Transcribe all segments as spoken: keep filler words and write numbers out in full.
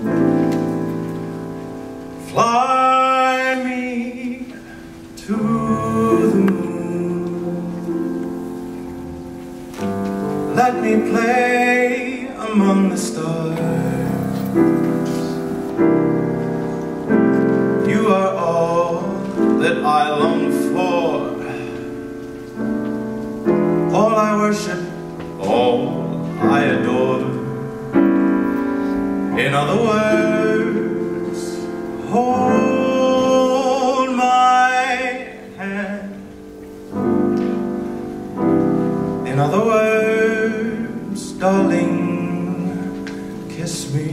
Fly me to the moon. Let me play among the stars. You are all that I long for, all I worship, all I adore. In other words, hold my hand. In other words, darling, kiss me.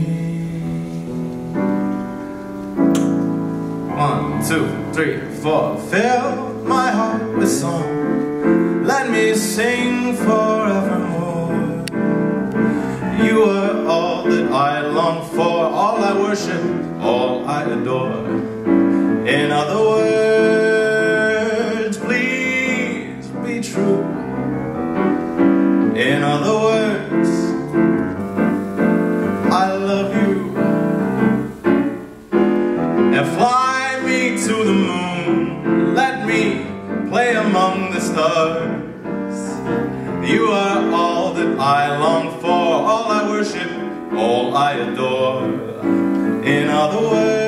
One, two, three, four. Fill my heart with song. Let me sing forevermore. You are all that I long for, all I worship, all I adore. In other words, please be true. In other words, I love you. Now fly me to the moon. Let me play among the stars. You are all that I long for, all I worship, all I adore. In other words,